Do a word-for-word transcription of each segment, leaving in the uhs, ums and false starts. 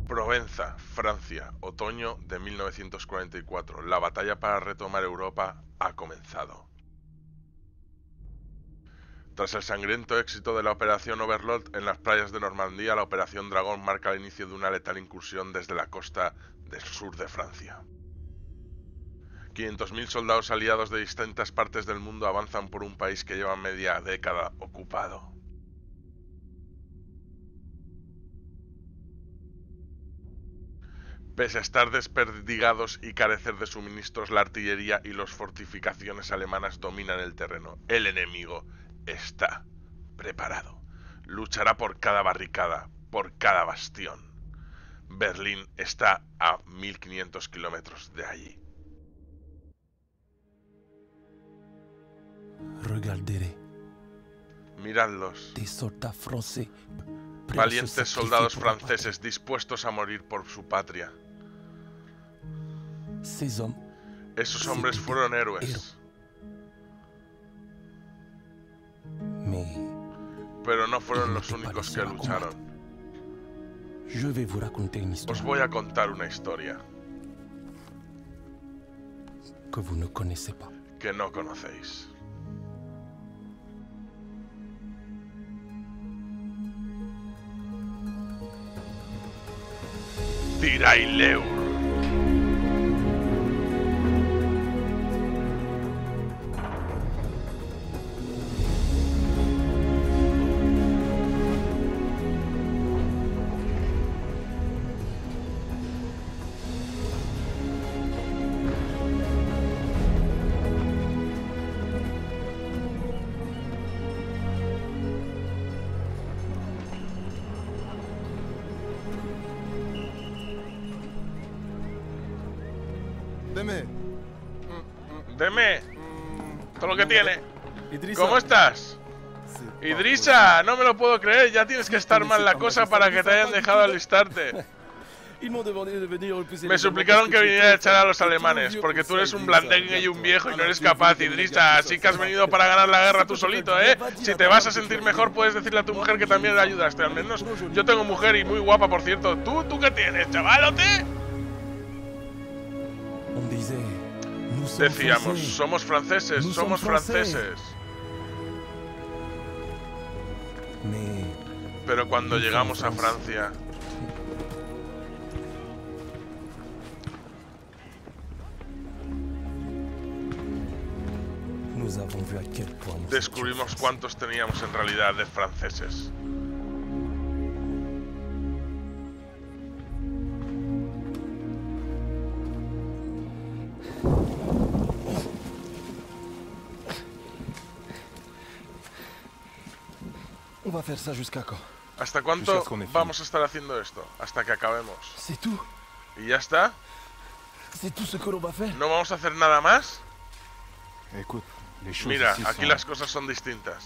Provenza, Francia, otoño de mil novecientos cuarenta y cuatro. La batalla para retomar Europa ha comenzado. Tras el sangriento éxito de la Operación Overlord en las playas de Normandía, la Operación Dragón marca el inicio de una letal incursión desde la costa del sur de Francia. quinientos mil soldados aliados de distintas partes del mundo avanzan por un país que lleva media década ocupado. Pese a estar desperdigados y carecer de suministros, la artillería y las fortificaciones alemanas dominan el terreno. El enemigo está preparado. Luchará por cada barricada, por cada bastión. Berlín está a mil quinientos kilómetros de allí. Regarderé. Miradlos. Des soldats français. Valientes soldados franceses dispuestos a morir por su patria. Esos hombres fueron héroes. Pero no fueron los únicos que lucharon. Os voy a contar una historia que no conocéis. Tirailleur. Deme. Deme. Todo lo que tiene. Idrissa. ¿Cómo estás? Idrissa, no me lo puedo creer. Ya tienes que estar mal la cosa para que te hayan dejado alistarte. Me suplicaron que viniera a echar a los alemanes, porque tú eres un blandengue y un viejo y no eres capaz, Idrissa. Así que has venido para ganar la guerra tú solito, ¿eh? Si te vas a sentir mejor, puedes decirle a tu mujer que también le ayudaste. Al menos yo tengo mujer y muy guapa, por cierto. ¿Tú, tú qué tienes, chavalote? Decíamos, somos franceses, somos franceses. Pero cuando llegamos a Francia, descubrimos cuántos teníamos en realidad de franceses. ¿Hasta cuánto vamos a estar haciendo esto? Hasta que acabemos. ¿Y ya está? ¿No vamos a hacer nada más? Mira, aquí las cosas son distintas.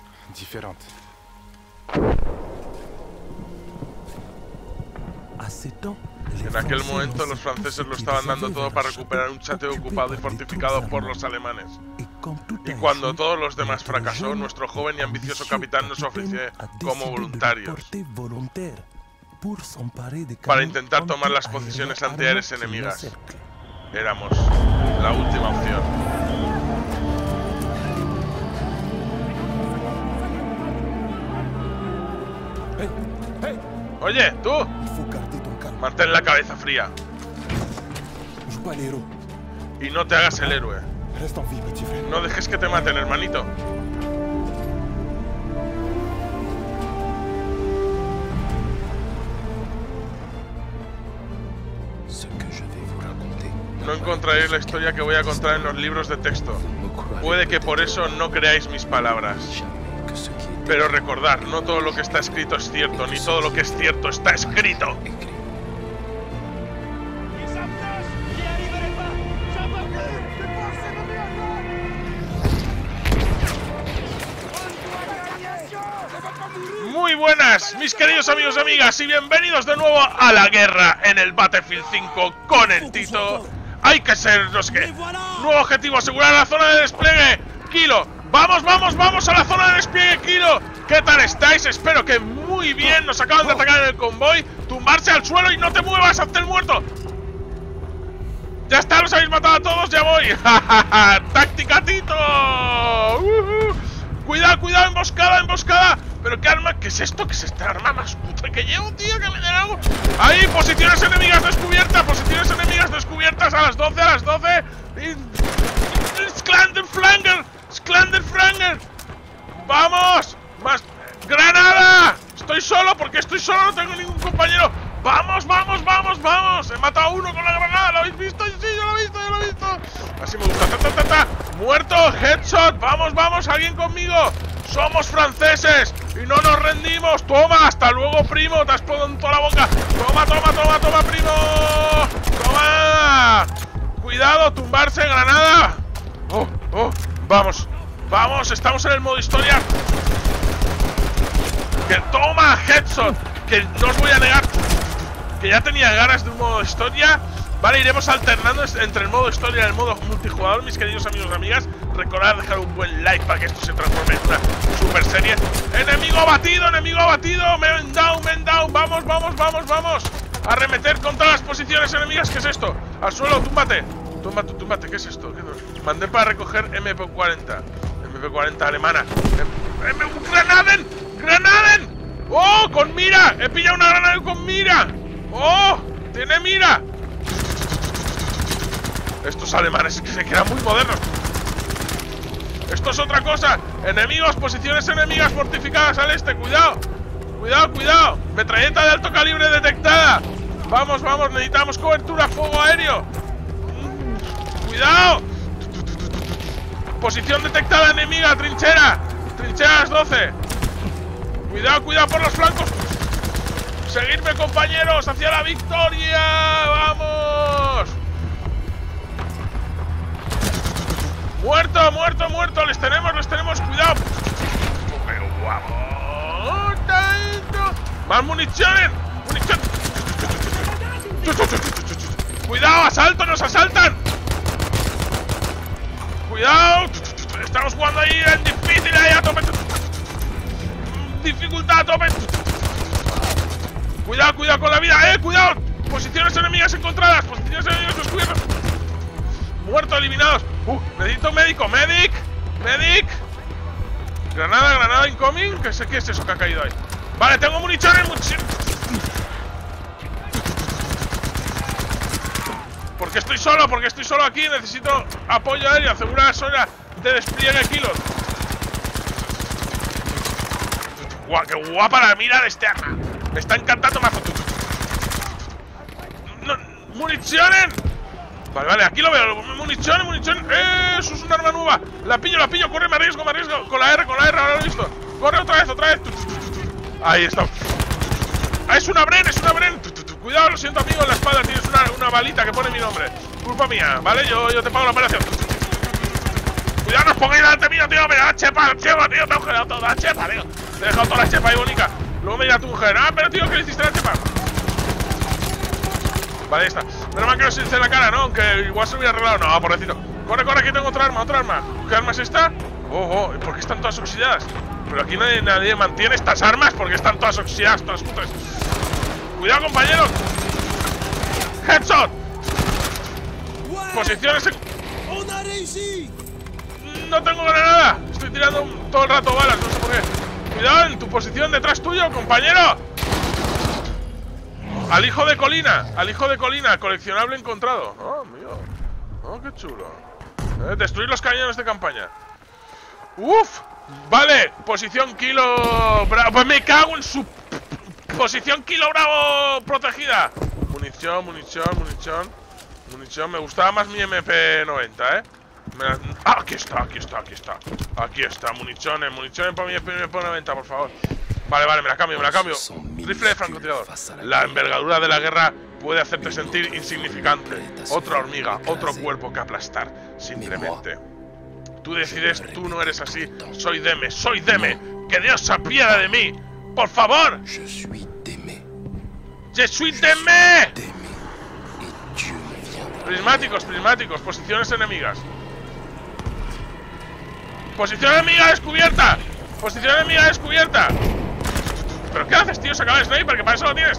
En aquel momento los franceses lo estaban dando todo para recuperar un Château ocupado y fortificado por los alemanes. Y cuando todos los demás fracasó, nuestro joven y ambicioso capitán nos ofreció como voluntarios para intentar tomar las posiciones antiaéreas enemigas. Éramos la última opción. Oye, tú, mantén la cabeza fría y no te hagas el héroe. No dejes que te maten, hermanito. No encontraréis la historia que voy a contar en los libros de texto. Puede que por eso no creáis mis palabras. Pero recordad, no todo lo que está escrito es cierto, ni todo lo que es cierto está escrito. Muy buenas, mis queridos amigos y amigas, y bienvenidos de nuevo a la guerra en el Battlefield cinco con el Tito. Hay que ser, no sé qué. Nuevo objetivo, asegurar la zona de despliegue. Kilo, vamos, vamos, vamos a la zona de despliegue, Kilo. ¿Qué tal estáis? Espero que muy Muy bien, nos acaban de atacar en el convoy. Tumbarse al suelo y no te muevas, hazte el muerto. Ya está, los habéis matado a todos, ya voy. ¡Táctica Tito! Uh-huh. Cuidado, cuidado, emboscada, emboscada. Pero qué arma, ¿qué es esto? ¿Qué es esta arma más puta que llevo, tío? Que me den algo. Ahí, posiciones enemigas descubiertas. Posiciones enemigas descubiertas a las doce, a las doce. Sklanderflanger, Sklanderflanger. Vamos, más. ¡Granada! Estoy solo, porque estoy solo, no tengo ningún compañero. ¡Vamos, vamos, vamos, vamos! He matado a uno con la granada, ¿lo habéis visto? Sí, yo lo he visto, yo lo he visto. Así me gusta, ta, ta, ta, ta. Muerto, headshot, vamos, vamos, alguien conmigo. Somos franceses y no nos rendimos. Toma, hasta luego, primo, te has explotado en toda la boca. Toma, toma, toma, toma, primo. Toma. Cuidado, tumbarse, granada. Oh, oh, vamos, vamos, estamos en el modo historia. Que toma, headshot. Que no os voy a negar que ya tenía ganas de un modo historia. Vale, iremos alternando entre el modo historia y el modo multijugador, mis queridos amigos y amigas. Recordad dejar un buen like para que esto se transforme en una super serie. Enemigo abatido, enemigo abatido. Men down, men down. Vamos, vamos, vamos, vamos. Arremeter contra las posiciones enemigas. ¿Qué es esto? Al suelo, túmbate. Túmbate, túmbate, ¿qué es esto? ¿Qué? Mandé para recoger M P cuarenta. M P cuarenta alemana. M ¡Granaden! ¡Granaden! ¡Oh! ¡Con mira! He pillado una granada con mira. ¡Oh! ¡Tiene mira! Estos alemanes que se quedan muy modernos. Esto es otra cosa. Enemigos, posiciones enemigas fortificadas al este. Cuidado. Cuidado, cuidado. Metralleta de alto calibre detectada. Vamos, vamos. Necesitamos cobertura, fuego aéreo. Cuidado. Posición detectada enemiga. Trinchera. Trincheras doce. Cuidado, cuidado por los flancos. Seguidme, compañeros, hacia la victoria. ¡Vamos! Muerto, muerto, muerto. Les tenemos, les tenemos. Cuidado. Pero vamos. Más municiones. Munición. Cuidado, asalto, nos asaltan. Cuidado. Estamos jugando ahí en difícil, ahí a tope. Dificultad a tope. Cuidado, cuidado con la vida, eh, cuidado. Posiciones enemigas encontradas. Posiciones enemigas descubiertas. Muertos, eliminados. Uh, necesito médico, medic. Medic. Granada, granada incoming. ¿Qué es, qué es eso que ha caído ahí? Vale, tengo municiones, municiones. Porque estoy solo, porque estoy solo aquí. Necesito apoyo aéreo. Asegura la zona de despliegue kilos. Guau, qué guapa la mira de este arma. Me está encantando más. No, ¡municiones! Vale, vale, aquí lo veo. Municiones, municiones. ¡Eh! Eso es un arma nueva. La pillo, la pillo. Corre, me arriesgo, me arriesgo. Con la R, con la R, ahora lo he visto. Corre otra vez, otra vez. Ahí está. Ah, es una Bren, es una Bren. Cuidado, lo siento, amigo. En la espalda tienes una, una balita que pone mi nombre. Culpa mía, ¿vale? Yo, yo te pago la operación. Cuidado, no os pongáis delante mío, tío. Me da chepa, chepa, tío. Me he congelado toda la chepa, tío. Te he dejado toda la chepa ahí, bonica. Luego me dirá tu mujer. Ah, pero tío, ¿qué le hiciste a la chepa? Vale, ahí está. Menos mal que no se dice en la cara, ¿no? Aunque igual se hubiera arreglado. No, pobrecito. Corre, corre, aquí tengo otra arma, otra arma. ¿Qué arma es esta? Oh, oh, ¿por qué están todas oxidadas? Pero aquí nadie, nadie mantiene estas armas porque están todas oxidadas, todas putas. Cuidado, compañeros. Headshot. Posiciones en... No tengo granada. Estoy tirando todo el rato balas, no sé por qué. Cuidado, en tu posición detrás tuyo, compañero. Al hijo de colina, al hijo de colina, coleccionable encontrado. Oh, mío. Oh, qué chulo. Eh, destruir los cañones de campaña. Uf. Vale, posición kilo bravo. Pues me cago en su... Posición kilo bravo protegida. Munición, munición, munición. Munición, me gustaba más mi M P noventa, eh. Me la... ah, aquí está, aquí está, aquí está. Aquí está, municiones, municiones para mi M P noventa, por favor. Vale, vale, me la cambio, me la cambio. Rifle de francotirador. La envergadura de la guerra puede hacerte sentir insignificante. Otra hormiga, otro cuerpo que aplastar. Simplemente. Tú decides, tú no eres así. Soy Deme, soy Deme. Que Dios se apiade de mí. Por favor. Je suis Deme. Je suis Deme. Prismáticos, prismáticos. Posiciones enemigas. Posición enemiga descubierta. Posición enemiga descubierta. ¿Pero qué haces, tío? Se acaba el sniper, que para eso lo tienes.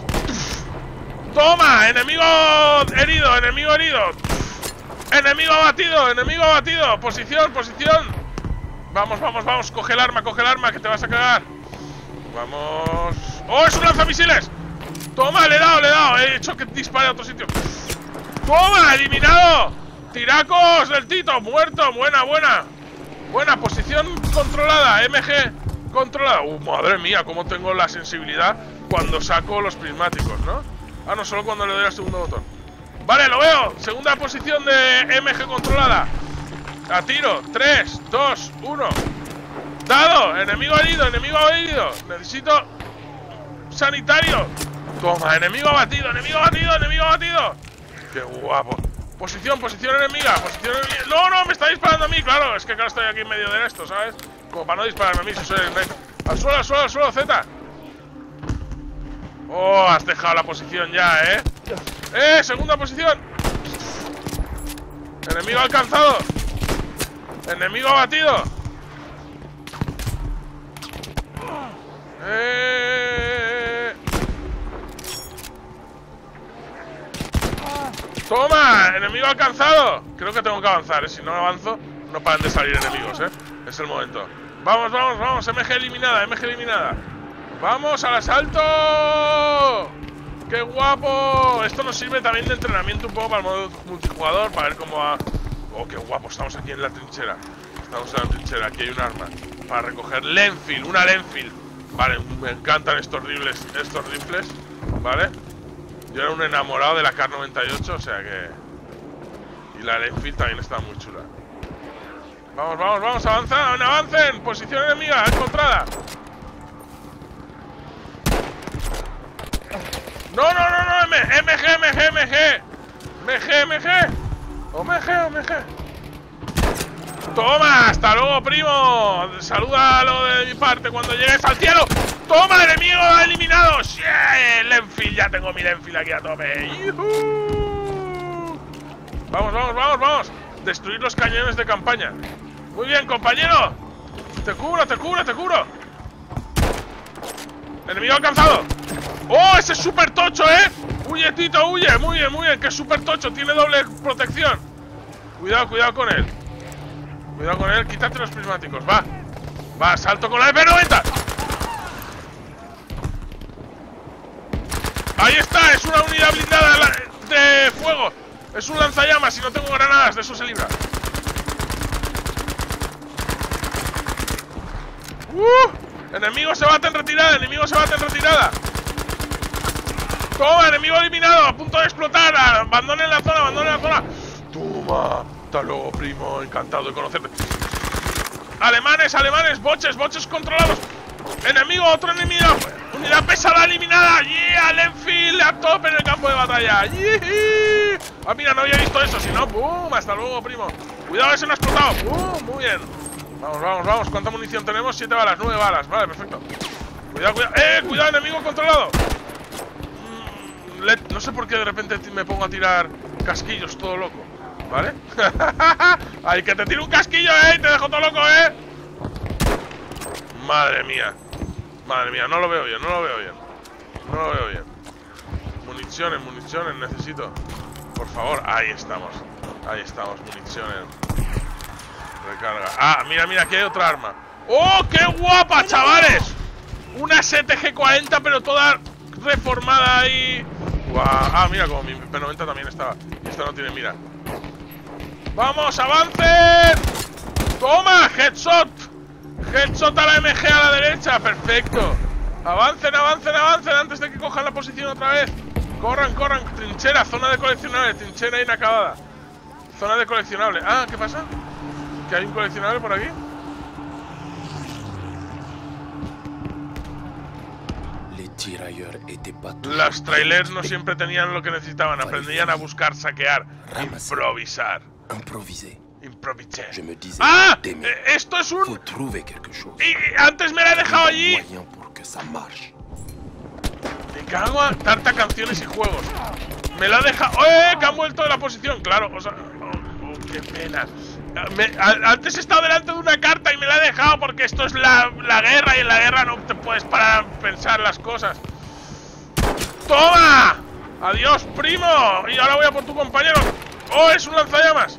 Toma, enemigo herido, enemigo herido. Enemigo abatido, enemigo abatido. Posición, posición. Vamos, vamos, vamos. Coge el arma, coge el arma, que te vas a cagar. Vamos. ¡Oh, es un lanzamisiles! Toma, le he dado, le he dado. He hecho que dispare a otro sitio. ¡Toma, eliminado! Tiracos del Tito, muerto. Buena, buena. Buena, posición controlada. M G controlada. Uh, madre mía, cómo tengo la sensibilidad cuando saco los prismáticos, ¿no? Ah, no, solo cuando le doy al segundo botón. Vale, lo veo. Segunda posición de M G controlada. A tiro. tres, dos, uno. Dado. Enemigo herido, enemigo herido. Necesito sanitario. Toma, enemigo abatido, enemigo abatido, enemigo abatido. Qué guapo. Posición, posición enemiga, posición enemiga. No, no, me está disparando a mí, claro. Es que claro, estoy aquí en medio de esto, ¿sabes? Como para no dispararme a mí, si soy el sniper. Al suelo, al suelo, al suelo, Z. Oh, has dejado la posición ya, ¿eh? ¡Eh! Segunda posición. Enemigo alcanzado. Enemigo abatido. Eh... ¡Toma! ¡Enemigo alcanzado! Creo que tengo que avanzar, ¿eh? Si no avanzo, no paran de salir enemigos, ¿eh? Es el momento. Vamos, vamos, vamos. M G eliminada, M G eliminada. ¡Vamos al asalto! ¡Qué guapo! Esto nos sirve también de entrenamiento un poco para el modo multijugador, para ver cómo va. ¡Oh, qué guapo! Estamos aquí en la trinchera. Estamos en la trinchera. Aquí hay un arma para recoger. Lenfield, una Lenfield. Vale, me encantan estos rifles, estos rifles. ¿Vale? Yo era un enamorado de la K noventa y ocho, o sea que... Y la Lenfield también está muy chula. Vamos, vamos, vamos, avanzan, avancen. Posición enemiga, encontrada. No, no, no, no, M G, M G, M G, M G. M G, M G. O M G, O M G. Toma, hasta luego, primo. Salúdalo de mi parte cuando llegues al cielo. Toma, enemigo eliminado. Yeah, Lenfield, ya tengo mi Lenfield aquí a tope. ¡Yuhu! Vamos, vamos, vamos, vamos. Destruir los cañones de campaña. Muy bien, compañero. Te cubro, te cubro, te cubro. Enemigo alcanzado. ¡Oh, ese es súper tocho, eh! Huye, Tito, huye. Muy bien, muy bien, que es súper tocho. Tiene doble protección. Cuidado, cuidado con él. Cuidado con él, quítate los prismáticos. Va, va, salto con la M noventa. Ahí está, es una unidad blindada de fuego. Es un lanzallamas y no tengo granadas, de eso se libra. Uh, enemigo se bate en retirada, enemigo se bate en retirada. Toma, enemigo eliminado, a punto de explotar. Abandonen la zona, abandonen la zona. Toma, hasta luego, primo, encantado de conocerte. Alemanes, alemanes, boches, boches controlados. Enemigo, otro enemigo. Unidad pesada eliminada. Yeah, Lenfield a tope en el campo de batalla. Yeah. Ah, mira, no había visto eso, si no, boom, hasta luego, primo. Cuidado, ese no ha explotado. Boom, muy bien. Vamos, vamos, vamos. ¿Cuánta munición tenemos? Siete balas, nueve balas. Vale, perfecto. Cuidado, cuidado. Eh, cuidado, enemigo controlado. Mm, let... No sé por qué de repente me pongo a tirar casquillos todo loco. ¿Vale? Ay, que te tiro un casquillo, eh. Te dejo todo loco, eh. Madre mía. Madre mía, no lo veo bien, no lo veo bien. No lo veo bien. Municiones, municiones, necesito. Por favor, ahí estamos. Ahí estamos, municiones. Recarga. Ah, mira, mira, aquí hay otra arma. ¡Oh, qué guapa, chavales! Una S T G cuarenta, pero toda reformada ahí. Guau. Ah, mira, como mi P noventa también estaba. Y esta no tiene mira. ¡Vamos, avancen! ¡Toma! ¡Headshot! ¡Headshot a la M G a la derecha! ¡Perfecto! ¡Avancen, avancen, avancen! Antes de que cojan la posición otra vez. ¡Corran, corran! Trinchera, zona de coleccionable. Trinchera inacabada. Zona de coleccionable. Ah, ¿qué pasa? ¿Que hay un coleccionable por aquí? Las trailers no siempre tenían lo que necesitaban. Aprendían a buscar, saquear, improvisar. Improvisar. ¡Ah! Esto es un... Y antes me la he dejado allí. Me cago a tarta canciones y juegos. Me la ha dejado... ¡Eh! Que han vuelto de la posición. Claro, o sea... Oh, oh, qué pena. me, a, antes he estado delante de una carta y me la he dejado porque esto es la, la guerra y en la guerra no te puedes parar a pensar las cosas. ¡Toma! ¡Adiós, primo! Y ahora voy a por tu compañero. ¡Oh, es un lanzallamas!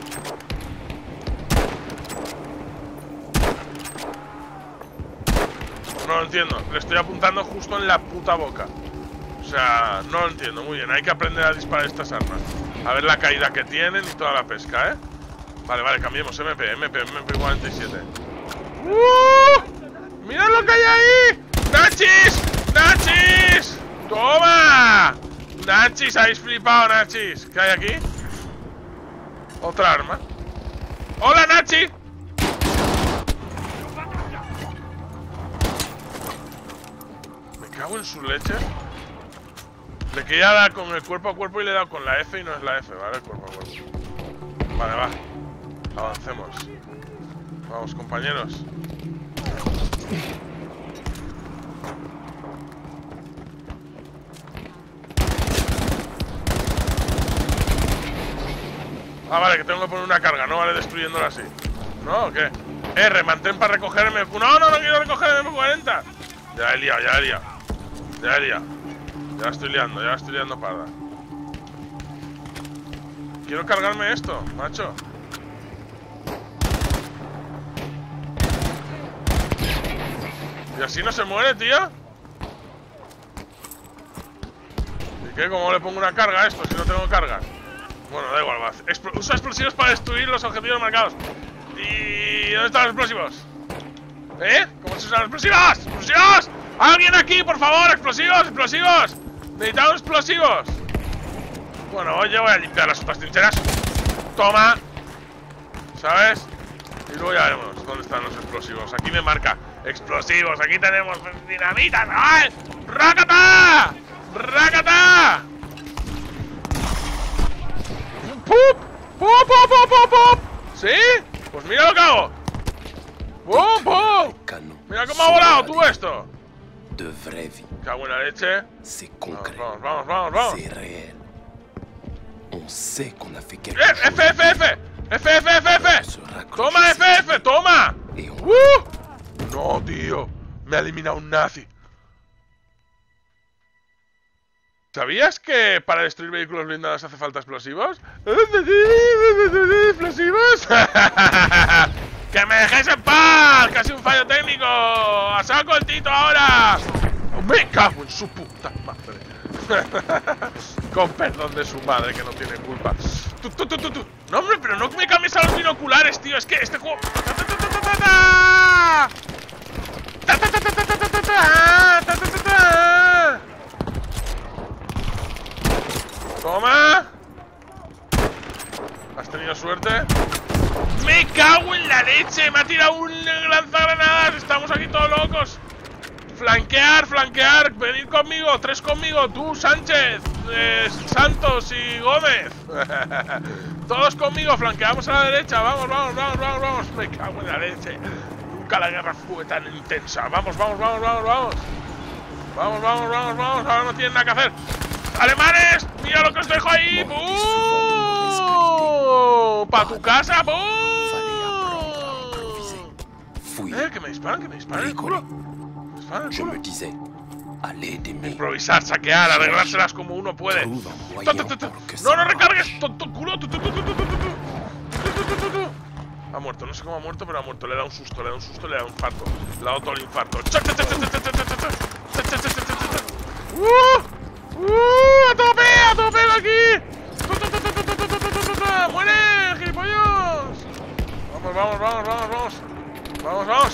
No lo entiendo. Le estoy apuntando justo en la puta boca. O sea, no lo entiendo. Muy bien, hay que aprender a disparar estas armas. A ver la caída que tienen y toda la pesca, ¿eh? Vale, vale, cambiemos. M P, M P, M P cuarenta y siete. ¡Uh! ¡Mirad lo que hay ahí! ¡Nachis! ¡Nachis! ¡Toma! ¡Nachis! ¿Habéis flipado, Nachis? ¿Qué hay aquí? Otra arma. ¡Hola, Nachi! Me cago en sus leches. Le quería dar con el cuerpo a cuerpo y le he dado con la F y no es la F, ¿vale? Cuerpo a cuerpo. Vale, va. Avancemos. Vamos, compañeros. Ah, vale, que tengo que poner una carga, ¿no? Vale, destruyéndola así. ¿No? ¿O qué? R, mantén para recoger M Q. No, no, no quiero recoger M Q cuarenta. Ya he liado, ya he liado. Ya he liado. Ya la estoy liando, ya la estoy liando parda. Quiero cargarme esto, macho. Y así no se muere, tío. ¿Y qué? ¿Cómo le pongo una carga a esto si no tengo cargas? Bueno, da igual, va. Expl usa explosivos para destruir los objetivos marcados. ¿Y dónde están los explosivos? ¿Eh? ¿Cómo se usan los explosivos? ¡Explosivos! ¡Alguien aquí, por favor! ¡Explosivos! ¡Explosivos! ¡Necesitamos explosivos! Bueno, hoy yo voy a limpiar las otras trincheras. Toma. ¿Sabes? Y luego ya veremos dónde están los explosivos. Aquí me marca explosivos. Aquí tenemos dinamitas. ¡Ay! ¡Rácata! ¡Rácata! ¡Pup! ¡Pup, pup, pup, pup, pup! ¿Sí? Pues mira lo que hago. ¡Pup, pup! Mira cómo ha volado tú esto. De vraie vie. Cago en la leche. C'est concret. Vamos, vamos, vamos, vamos. C'est réel. On sait qu'on a fait quelque ¡Eh! chose. ¡F, F, F! ¡F, F, F, F! ¡Toma, F, F! ¡Toma! Et on... ¡Uh! No, tío. Me ha eliminado un nazi. ¿Sabías que para destruir vehículos blindados hace falta explosivos? ¿Explosivos? ¡Que me dejéis en paz! ¡Casi un fallo técnico! ¡A saco el Tito ahora! ¡Me cago en su puta madre! Con perdón de su madre, que no tiene culpa. Tú, tú, tú, tú, tú. No, hombre, pero no me cambies a los binoculares, tío. Es que este juego... Toma. ¿Has tenido suerte? ¡Me cago en la leche! ¡Me ha tirado un lanzagranadas! ¡Estamos aquí todos locos! ¡Flanquear, flanquear! ¡Venid conmigo! ¡Tres conmigo! ¡Tú, Sánchez! Eh, ¡Santos y Gómez! ¡Todos conmigo! ¡Flanqueamos a la derecha! ¡Vamos, vamos, vamos, vamos, vamos! ¡Me cago en la leche! Nunca la guerra fue tan intensa. ¡Vamos, vamos, vamos, vamos, vamos! ¡Vamos, vamos, vamos, vamos! Ahora no tienen nada que hacer. ¡Alemanes! ¡Mira lo que os dejo ahí! ¡Bum! ¡Pa tu casa! ¡Bum! ¡Eh! ¡Que me disparan! ¡Que me disparan el culo! ¡Me disparan el culo! Improvisar, saquear, arreglárselas como uno puede. ¡No, no recargues! ¡Tonto culo! Ha muerto, no sé cómo ha muerto, pero ha muerto. Le da un susto, le da un susto, le da un infarto. Le ha dado todo el infarto. ¡Uh! ¡Uh! ¡A tope! ¡A tope aquí! ¡Muere, gilipollas! Vamos, vamos, vamos, vamos, vamos. Vamos, vamos.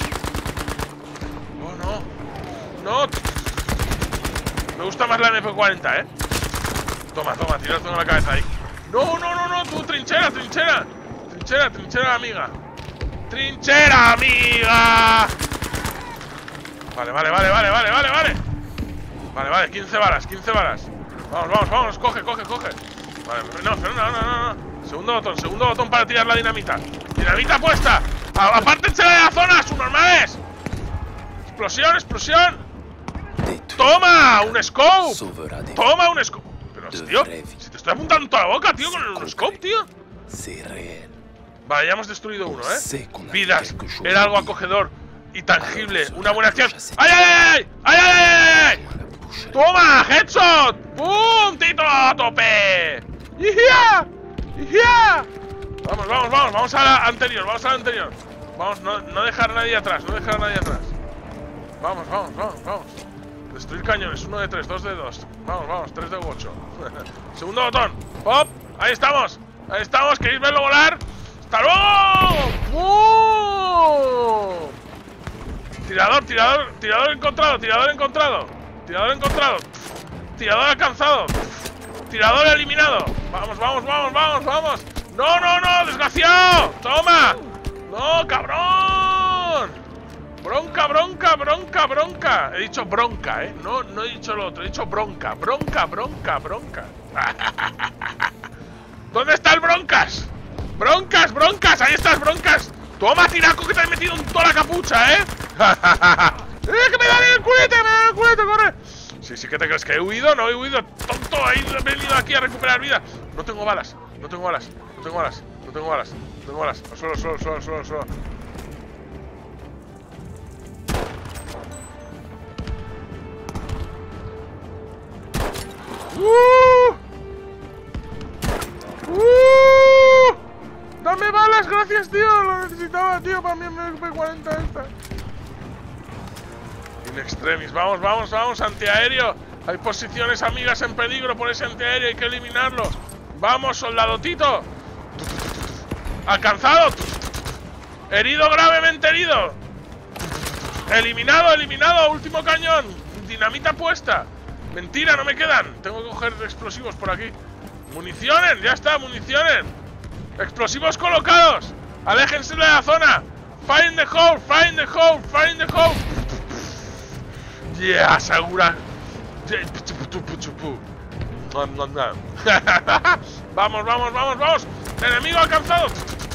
Oh, no. No. Me gusta más la M P cuarenta, ¿eh? Toma, toma, tira, tengo la cabeza ahí. No, no, no, no, tú, trinchera, trinchera. Trinchera, trinchera, amiga. ¡Trinchera, amiga! Vale, vale, vale, vale, vale, vale, vale. Vale, vale, quince balas, quince balas. Vamos, vamos, vamos, coge, coge, coge. Vale, no, no, no, no, no. Segundo botón, segundo botón para tirar la dinamita. ¡Dinamita puesta! ¡Apártense de la zona, subnormales! ¡Explosión, explosión! ¡Toma! ¡Un scope! ¡Toma un scope! Pero, tío, si te estoy apuntando toda la boca, tío, con un scope, tío. Vale, ya hemos destruido uno, ¿eh? Vidas. Era algo acogedor y tangible. Una buena acción. ¡Ay, ay, ay! ¡Ay, ay, ay! ay! ¡Toma! ¡Headshot! ¡Pum! ¡Tito a tope! ¡Yeah! ¡Yeah! Vamos, vamos, vamos. Vamos a la anterior. Vamos a la anterior. Vamos, no, no dejar a nadie atrás. No dejar a nadie atrás. Vamos, vamos, vamos, vamos. Destruir cañones. Uno de tres, dos de dos. Vamos, vamos. Tres de ocho. Segundo botón. ¡Pop! Ahí estamos. Ahí estamos. ¿Queréis verlo volar? ¡Hasta luego! ¡Uh! Tirador, tirador, tirador encontrado, tirador encontrado. Tirador encontrado. Tirador alcanzado. Tirador eliminado. Vamos, vamos, vamos, vamos, vamos. ¡No, no, no! ¡Desgraciado! ¡Toma! ¡No, cabrón! Bronca, bronca, bronca, bronca. He dicho bronca, ¿eh? No, no he dicho lo otro. He dicho bronca, bronca, bronca, bronca. ¿Dónde está el broncas? ¡Broncas, broncas! ¡Ahí estás, broncas! ¡Toma, tiraco, que te has metido en toda la capucha, eh! ¡Eh, que me dan el culete! ¡Me dan el culete, corre! Sí, sí, que te crees que he huido, no he huido, tonto. He venido aquí a recuperar vida. No tengo balas, no tengo balas, no tengo balas, no tengo balas, no tengo balas. Al suelo, suelo, suelo, suelo, suelo. ¡Uh! ¡Uh! ¡Dame balas! ¡Gracias, tío! Lo necesitaba, tío, para mi M P cuarenta esta. In extremis. Vamos, vamos, vamos. Antiaéreo. Hay posiciones amigas en peligro por ese antiaéreo. Hay que eliminarlo. Vamos, soldado Tito. Alcanzado. Herido, gravemente herido. Eliminado, eliminado. Último cañón. Dinamita puesta. Mentira, no me quedan. Tengo que coger explosivos por aquí. Municiones, ya está, municiones. Explosivos colocados. Aléjense de la zona. Fire in the hole, fire in the hole, fire in the hole. Yeah, segura. Vamos, vamos, vamos, vamos. Enemigo alcanzado.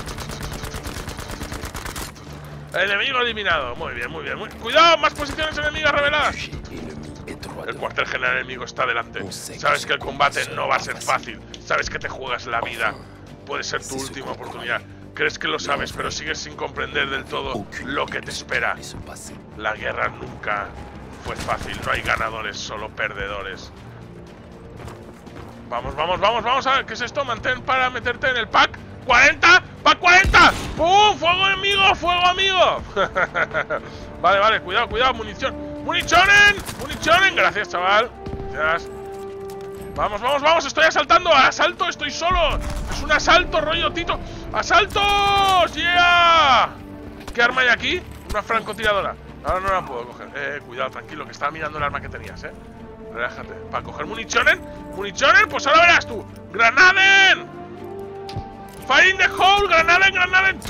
Enemigo eliminado. Muy bien, muy bien. Muy... Cuidado, más posiciones enemigas reveladas. El cuartel general enemigo está delante. Sabes que el combate no va a ser fácil. Sabes que te juegas la vida. Puede ser tu última oportunidad. Crees que lo sabes, pero sigues sin comprender del todo lo que te espera. La guerra nunca fue fácil. No hay ganadores, solo perdedores. Vamos, vamos, vamos, vamos a ver. ¿Qué es esto? Mantén para meterte en el pack. ¡cuarenta! ¡Pack cuarenta! ¡Pum! ¡Fuego amigo! ¡Fuego amigo! Vale, vale, cuidado, cuidado. Munición. ¡Munichonen! ¡Munichonen! Gracias, chaval. Gracias. Vamos, vamos, vamos. Estoy asaltando. ¡Asalto! Estoy solo. Es un asalto, rollo Tito. ¡Asaltos! ¡Yeah! ¿Qué arma hay aquí? Una francotiradora. Ahora no la puedo coger. Eh, cuidado, tranquilo, que estaba mirando el arma que tenías, eh. Relájate. ¿Para coger munichonen? ¿Munichonen? Pues ahora verás tú. ¡Granaden! ¡Fire in the hole! ¡Granaden, granaden!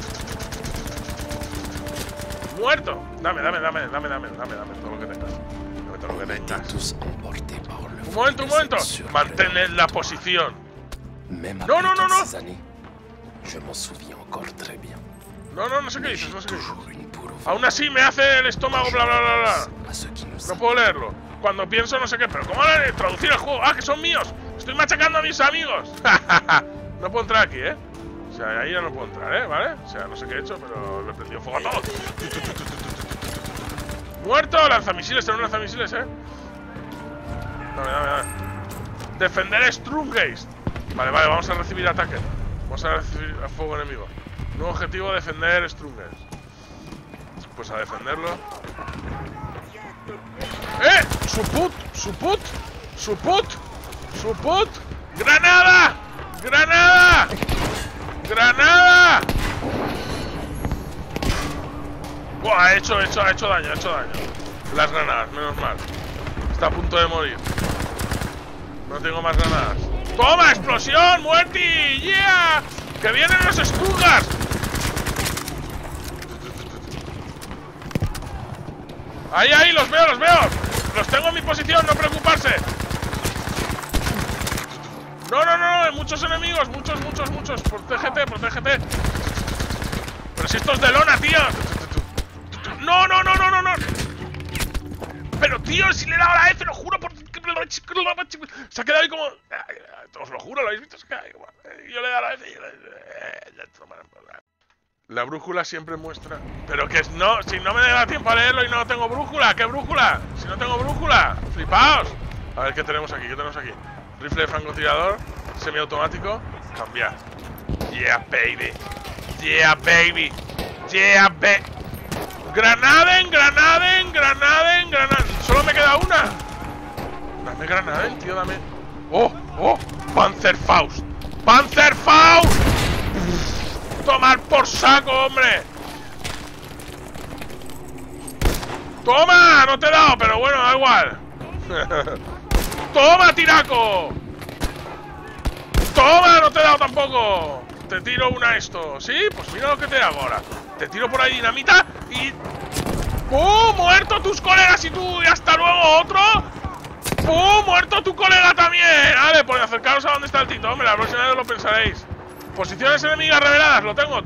¡Muerto! Dame, dame, dame, dame, dame, dame, dame todo lo que tengas. Dame todo lo que tengas. Un momento, un momento. Mantén la posición. No, no, no, no. No, no, no sé qué dices, no sé qué dices. Aún así me hace el estómago bla, bla, bla, bla. No puedo leerlo. Cuando pienso no sé qué, pero ¿cómo le traducir el juego? ¡Ah, que son míos! ¡Estoy machacando a mis amigos! No puedo entrar aquí, ¿eh? O sea, ahí ya no puedo entrar, ¿eh? ¿Vale? O sea, no sé qué he hecho, pero le he prendido fuego a todo. ¡Muerto! Lanzamisiles, tengo un lanzamisiles, ¿eh? Dame, dame, dame. Defender Strumgeist. Vale, vale, vamos a recibir ataque. Vamos a recibir a fuego enemigo. Nuevo objetivo, defender Strumgeist. Pues a defenderlo. ¡Eh! ¡Suput! ¡Suput! ¡Suput! ¡Suput! ¡Granada! ¡Granada! ¡Granada! Buah, ha hecho, ha hecho, ha hecho daño, ha hecho daño. Las granadas, menos mal. Está a punto de morir. No tengo más granadas. ¡Toma! ¡Explosión! ¡Muerti! ¡Yeah! ¡Que vienen los Stugas! ¡Ahí, ahí! ¡Los veo, los veo! ¡Los tengo en mi posición! ¡No preocuparse! ¡No, no, no! no ¡muchos enemigos! ¡Muchos, muchos, muchos! ¡Protégete, protégete! ¡Pero si esto es de lona, tío! ¡No, no, no, no, no, no! ¡Pero, tío! ¡Si le he dado la F! ¡Lo juro por... Se ha quedado ahí como... Os lo juro, lo habéis visto, se queda ahí como... Yo le he dado a decir... La brújula siempre muestra... Pero que no, si no me da tiempo a leerlo y no tengo brújula, ¿qué brújula? Si no tengo brújula, flipaos. A ver, ¿qué tenemos aquí? ¿Qué tenemos aquí? Rifle de francotirador, semiautomático, cambiar. Yeah, baby. Yeah, baby. Yeah, baby. Granaden, granaden, granaden, granaden. Solo me queda una. Dame granaden, tío, dame. Oh, oh, Panzerfaust. Panzerfaust. Tomar por saco, hombre. Toma, no te he dado, pero bueno, da igual. Toma, tiraco. Toma, no te he dado tampoco. Te tiro una a esto. ¿Sí? Pues mira lo que te hago ahora. Te tiro por ahí dinamita y... ¡Pum! ¡Muerto tus colegas y tú! ¡Y hasta luego otro! ¡Pum! ¡Muerto tu colega también! Vale, pues acercaros a donde está el Tito. Hombre, la próxima vez lo pensaréis. Posiciones enemigas reveladas, lo tengo.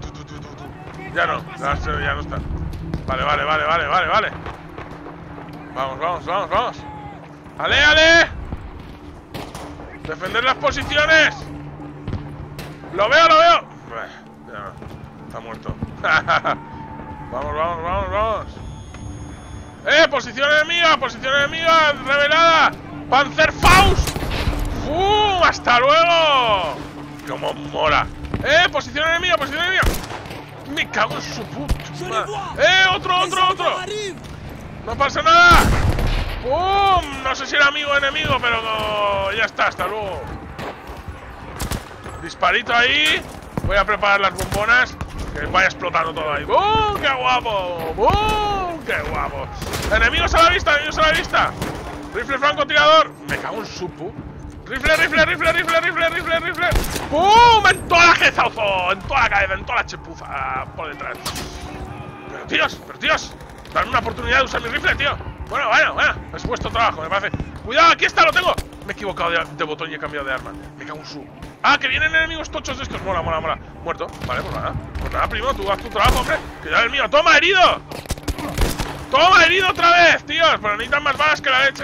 Ya no, ya no está. Vale, vale, vale, vale, vale, vale. Vamos, vamos, vamos, vamos. ¡Ale, ale! Defender las posiciones. Lo veo, lo veo. Ya no, está muerto. Vamos, vamos, vamos, vamos. ¡Eh! ¡Posición enemiga! ¡Posición enemiga! ¡Revelada! ¡Panzerfaust! ¡Fum! ¡Hasta luego! ¡Cómo mola! ¡Eh! ¡Posición enemiga! ¡Posición enemiga! ¡Me cago en su puta! ¡Eh! ¡Otro, otro, otro! ¡No pasa nada! ¡Pum! No sé si era amigo o enemigo, pero no... ya está, hasta luego. Disparito ahí. Voy a preparar las bombonas. Que vaya explotando todo ahí. ¡Bum! ¡Qué guapo! ¡Bum! ¡Qué guapo! ¡Enemigos a la vista! ¡Enemigos a la vista! ¡Rifle francotirador! ¡Me cago en su pu! ¡Rifle, rifle, rifle, rifle, rifle, rifle, rifle! ¡Bum! ¡En toda la cabeza! ¡En toda la cabeza! ¡En toda la chepuza! Por detrás. Pero tíos, pero tíos, dame una oportunidad de usar mi rifle, tío. Bueno, bueno, bueno. Es vuestro trabajo, me parece. ¡Cuidado! ¡Aquí está! ¡Lo tengo! Me he equivocado de, de botón y he cambiado de arma. Me cago en su... ¡Ah! ¡Que vienen enemigos tochos de estos! Mola, mola, mola. Muerto. Vale, pues nada. Pues nada, primo, tú haz tu trabajo, hombre. Que ya el mío. ¡Toma, herido! ¡Toma, herido otra vez, tíos! Pero necesitan más balas que la leche.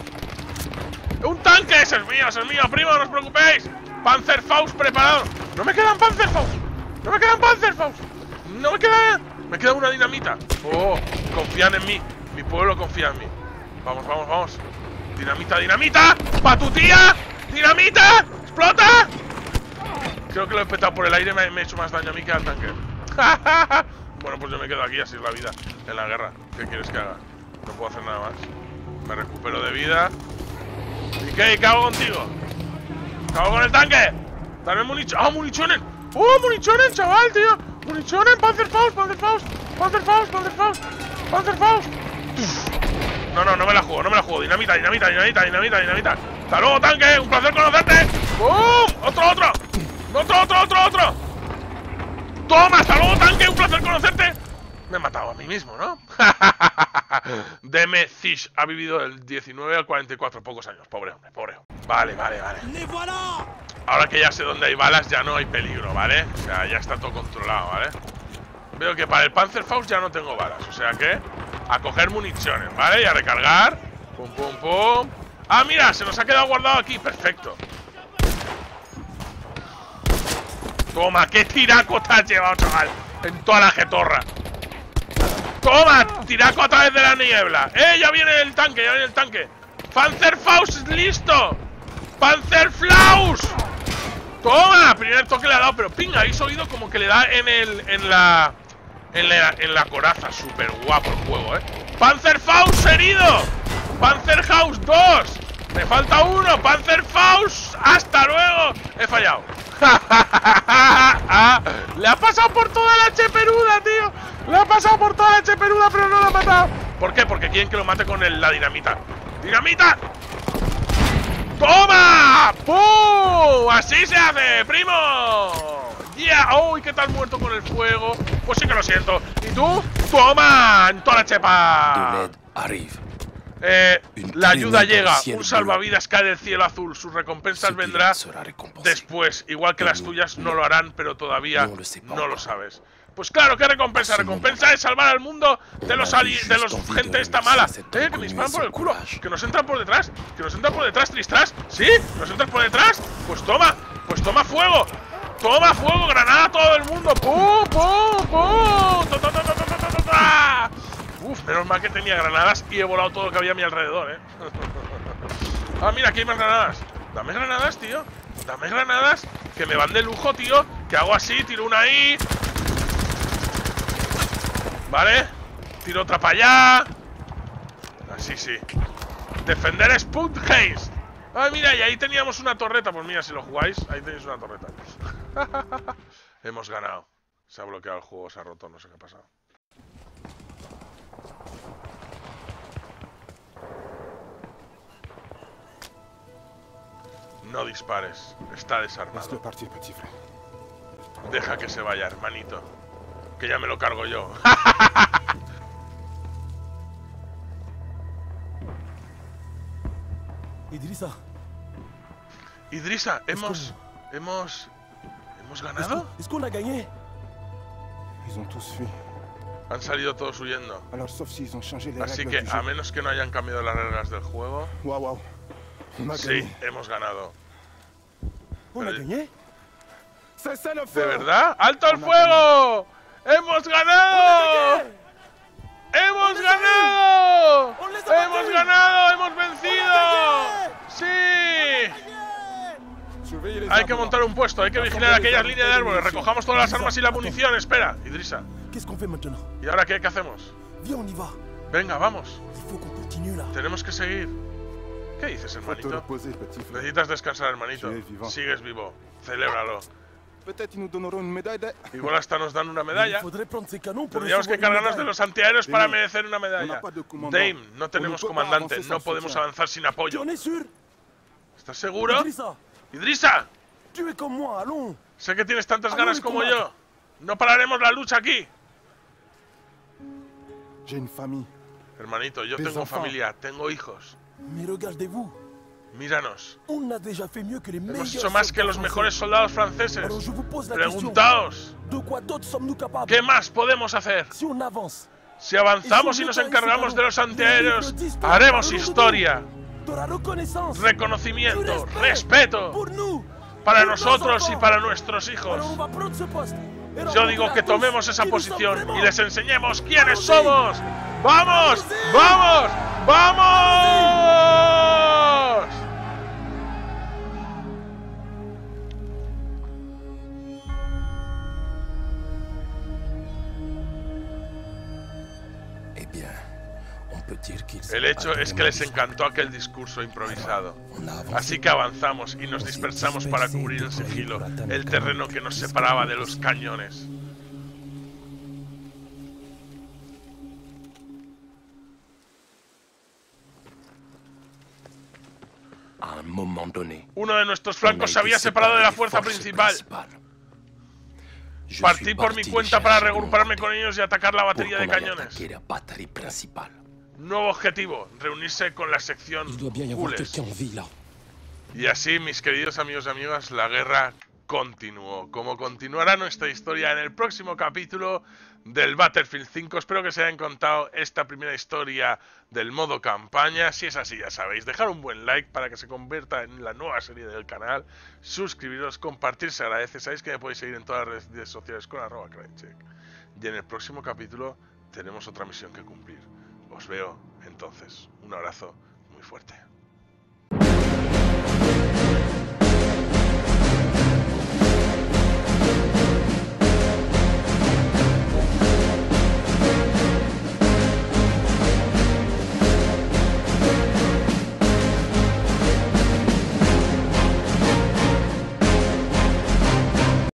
¡Un tanque! ¡Ese es mío, ese es mío, primo! ¡No os preocupéis! ¡Panzerfaust preparado! ¡No me quedan Panzerfaust! ¡No me quedan Panzerfaust! ¡No me queda... Me queda una dinamita! ¡Oh! Confían en mí. Mi pueblo confía en mí. Vamos, vamos, vamos. ¡Dinamita, dinamita! ¡Pa' tu tía! ¡Dinamita! ¡Explota! Creo que lo he petado por el aire. Me, me he hecho más daño a mí que al tanque. Bueno, pues yo me quedo aquí. Así es la vida en la guerra. ¿Qué quieres que haga? No puedo hacer nada más. Me recupero de vida. ¿Y qué? ¿Qué hago contigo? ¿Qué hago con el tanque? Dame munición. ¡Ah, munichonen! ¡Oh, munichonen, chaval, tío! ¡Munichonen! ¡Panzerfaust, Panzerfaust! ¡Panzerfaust, Panzerfaust! ¡Panzerfaust! No, no, no me la juego, no me la juego. Dinamita, dinamita, dinamita, dinamita, dinamita. ¡Hasta luego, tanque! ¡Un placer conocerte! ¡Bum! ¡Otro, otro! ¡Otro, otro, otro, otro! ¡Toma! ¡Hasta luego, tanque! ¡Un placer conocerte! Me he matado a mí mismo, ¿no? D M Zish ha vivido del diecinueve al cuarenta y cuatro, pocos años. Pobre hombre, pobre hombre. Vale, vale, vale. Ahora que ya sé dónde hay balas, ya no hay peligro, ¿vale? O sea, ya está todo controlado, ¿vale? Veo que para el Panzerfaust ya no tengo balas, o sea que... a coger municiones, ¿vale? Y a recargar. Pum, pum, pum. Ah, mira, se nos ha quedado guardado aquí. Perfecto. Toma, qué tiraco te has llevado, chaval. En toda la jetorra. Toma, tiraco a través de la niebla. Eh, ya viene el tanque, ya viene el tanque. Panzerfaust listo. Panzerfaust. Toma, primer toque le ha dado. Pero pinga, habéis oído como que le da en el, en la... En la, en la coraza, súper guapo el juego, ¿eh? ¡Panzerfaust herido! ¡Panzerfaust dos! ¡Me falta uno! ¡Panzerfaust! ¡Hasta luego! He fallado. Le ha pasado por toda la cheperuda, tío. Le ha pasado por toda la cheperuda, pero no lo ha matado. ¿Por qué? Porque quieren que lo mate con el, la dinamita. ¡Dinamita! ¡Toma! ¡Pum! ¡Así se hace, primo! ¡Yeah! ¡Uy! ¿Qué tal muerto con el fuego? Pues sí que lo siento. ¿Y tú? ¡Toma! ¡En toda la chepa! Eh, la ayuda llega. Un salvavidas cae del cielo azul. Sus recompensas vendrán después. Igual que las tuyas no lo harán, pero todavía no lo sabes. Pues claro, ¿qué recompensa? Recompensa es salvar al mundo de los ali de los gente esta mala. Eh, que me disparan por el culo. Que nos entran por detrás. Que nos entran por detrás, Tristras. ¿Sí? ¿Nos entran por detrás? Pues toma. Pues toma fuego. Toma fuego, granada a todo el mundo. ¡Pum, pum, pum! ¡Ta, ta, ta, ta, ta, ta, ta, ta! Uf, menos mal que tenía granadas y he volado todo lo que había a mi alrededor, eh. Ah, mira, aquí hay más granadas. Dame granadas, tío. Dame granadas, que me van de lujo, tío. Que hago así, tiro una ahí. Vale. Tiro otra para allá. Así, sí. Defender es Punt Haste. Ay, mira, y ahí teníamos una torreta. Pues mira, si lo jugáis, ahí tenéis una torreta. Hemos ganado. Se ha bloqueado el juego, se ha roto, no sé qué ha pasado. No dispares, está desarmado. Deja que se vaya, hermanito. Que ya me lo cargo yo. Idrissa. Idrissa, hemos... Hemos... ¿Hemos ganado? ¿Es qu'on a gagné? Ils ont tous fui. Han salido todos huyendo. Alors, sauf s'ils ont changé les Así règles que, du a jeu. menos que no hayan cambiado las reglas del juego... Waouh, waouh. On a Sí, gagné. hemos ganado. On a gagné? Cessez le ¿De feu. verdad? ¡Alto el fuego! ¡Hemos ganado! ¡Hemos ganado! ¡Hemos ganado! ¡Hemos vencido! ¡Sí! Surveillez les Hay que arbres. montar un puesto, hay que vigilar aquellas líneas de árboles. Recojamos todas las armas y la munición. Espera, Idrissa. Qu'est-ce qu'on fait maintenant? ¿Y ahora qué? ¿Qué hacemos? Viens, on y va. Venga, vamos. Il faut qu'on continue là. Tenemos que seguir. ¿Qué dices, Faut te hermanito? reposer, petit frère. Necesitas descansar, hermanito. Sigues vivo. Sigues vivo. Celébralo. Peut-être ils nous donneront une médaille de... Igual hasta nos dan una Il medalla. faudrait prendre ces canons pour Tendríamos que recevoir une cargarnos de médaille. los antiaéreos para Dame, merecer una medalla. on n'a pas de commandant. Dame, no tenemos On ne peut pas comandante. avancer No sans podemos soutien. avanzar sin Tu apoyo. en es sûr? ¿Estás seguro? Idrissa, ¡Idrissa! tu es comme moi, allons. Sé que tienes tantas Allons, ganas como combate. yo. No pararemos la lucha aquí. J'ai une famille. Hermanito, yo Des tengo enfants. familia, tengo hijos. Mais regardez-vous, Míranos. on a déjà fait mieux que les meilleurs Hemos hecho más que soldats los français. mejores soldados franceses. Alors je vous pose la question. Preguntaos, De quoi d'autre sommes-nous capables? ¿qué más podemos hacer? Si on avance, Si avanzamos y nos encargamos de los antiaéreos, haremos historia, de la reconnaissance, reconocimiento, du respect respeto pour nous, para pour nos nosotros y enfants. para nuestros Alors on hijos. va prendre ce poste et leur Yo montrer digo à que tous tomemos esa qui nous sommes posición vraiment. y les enseñemos quiénes Allons-y. somos. ¡Vamos! ¡Vamos! ¡Vamos! Eh bien, on peut dire qu'ils El ont hecho es que adoré les ma encantó discours. aquel discurso improvisado. On a avancé. Así que avanzamos y nos dispersamos para cubrir en sigilo el terreno que nos separaba de los cañones. À un moment donné, Uno de nuestros on a flancos se été había separado de séparés la des fuerza forces principal. principales. Je Partí suis por mi parti cuenta para chercher regruparme mon con ellos y atacar la pour batería de qu'on aille cañones. attaquer la batterie principale. Nuevo objetivo, reunirse con la sección Il doit bien y avoir Gules. quelqu'un en vie là. Y así, mis queridos amigos y amigas, la guerra continuó. Como continuará nuestra historia en el próximo capítulo del Battlefield cinco. Espero que se hayan contado esta primera historia del modo campaña. Si es así, ya sabéis, dejar un buen like para que se convierta en la nueva serie del canal. Suscribiros, compartir se agradece. Sabéis que me podéis seguir en todas las redes sociales con arroba cranecheck. Y en el próximo capítulo tenemos otra misión que cumplir. Os veo entonces. Un abrazo muy fuerte.